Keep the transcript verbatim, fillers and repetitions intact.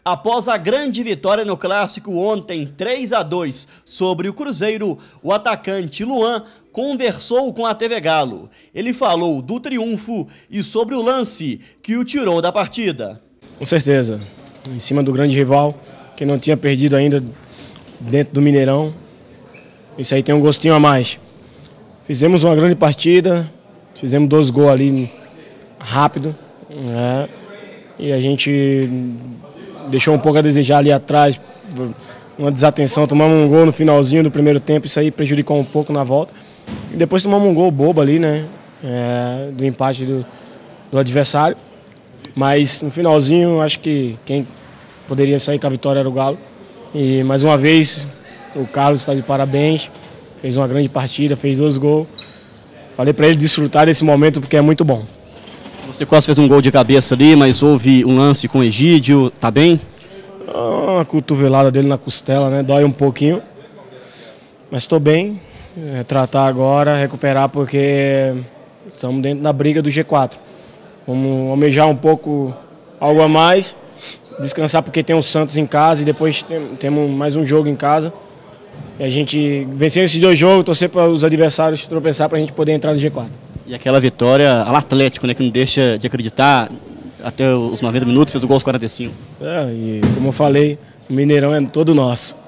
Após a grande vitória no Clássico ontem, três a dois, sobre o Cruzeiro, o atacante Luan conversou com a T V Galo. Ele falou do triunfo e sobre o lance que o tirou da partida. Com certeza, em cima do grande rival, que não tinha perdido ainda dentro do Mineirão. Isso aí tem um gostinho a mais. Fizemos uma grande partida, fizemos dois gols ali rápido, né? E a gente deixou um pouco a desejar ali atrás, uma desatenção, tomamos um gol no finalzinho do primeiro tempo, isso aí prejudicou um pouco na volta. E depois tomamos um gol bobo ali, né, é, do empate do, do adversário. Mas no finalzinho, acho que quem poderia sair com a vitória era o Galo. E mais uma vez, o Carlos está de parabéns, fez uma grande partida, fez dois gols. Falei para ele desfrutar desse momento porque é muito bom. Você quase fez um gol de cabeça ali, mas houve um lance com o Egídio, tá bem? Uma cotovelada dele na costela, né? Dói um pouquinho. Mas estou bem. É, tratar agora, recuperar, porque estamos dentro da briga do G quatro. Vamos almejar um pouco algo a mais, descansar porque tem o Santos em casa e depois tem, temos mais um jogo em casa. E a gente vencer esses dois jogos, torcer para os adversários tropeçar para a gente poder entrar no G quatro. E aquela vitória ao Atlético, né, que não deixa de acreditar, até os noventa minutos, fez o gol aos quarenta e cinco. É, e como eu falei, o Mineirão é todo nosso.